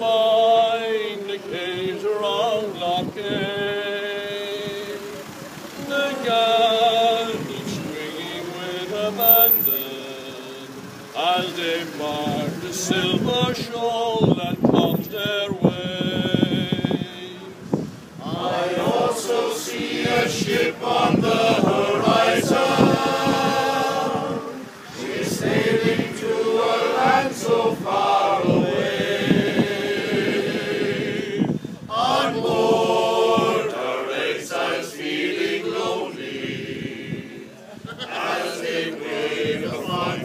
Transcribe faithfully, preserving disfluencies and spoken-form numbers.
mind the caves around Loch the galleys swinging with abandon as they mark the silver shoal that comes their way. I also see a ship on the horizon. She's sailing to a land so far away. On board her exiles feeling lonely as they wait upon